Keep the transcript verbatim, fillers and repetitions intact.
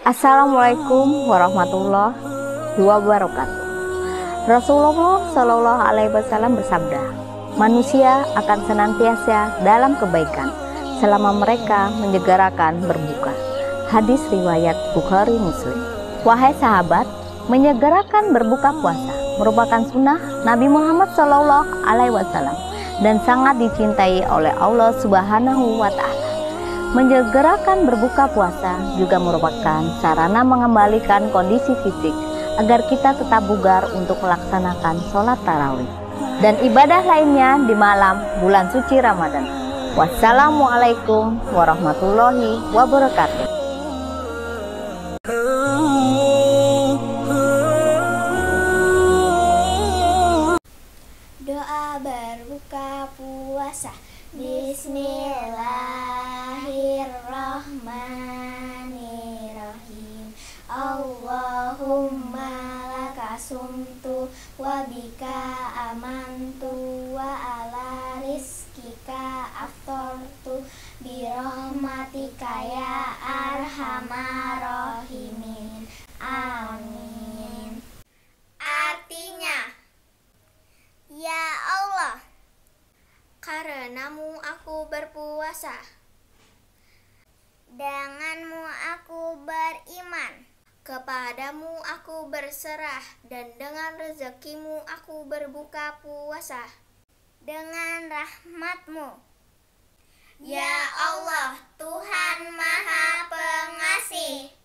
Assalamualaikum warahmatullahi wabarakatuh. Rasulullah Shallallahu Alaihi Wasallam bersabda, manusia akan senantiasa dalam kebaikan selama mereka menyegerakan berbuka. Hadis riwayat Bukhari Muslim. Wahai sahabat, menyegerakan berbuka puasa merupakan sunnah Nabi Muhammad Shallallahu Alaihi Wasallam dan sangat dicintai oleh Allah Subhanahu Wa Taala. Menyegerakan berbuka puasa juga merupakan sarana mengembalikan kondisi fisik agar kita tetap bugar untuk melaksanakan sholat tarawih dan ibadah lainnya di malam bulan suci Ramadan. Wassalamualaikum warahmatullahi wabarakatuh. Doa berbuka puasa. Bismillahirrahmanirrahim. Allahumma laka sumtu wa bika amantu wa ala rizkika aftortu birahmatika ya arhamar rahimin. Amin. Artinya, ya Allah, karenamu aku berpuasa, denganmu aku beriman, kepadamu aku berserah, dan dengan rezekimu aku berbuka puasa. Dengan rahmatmu, ya Allah, Tuhan Maha Pengasih.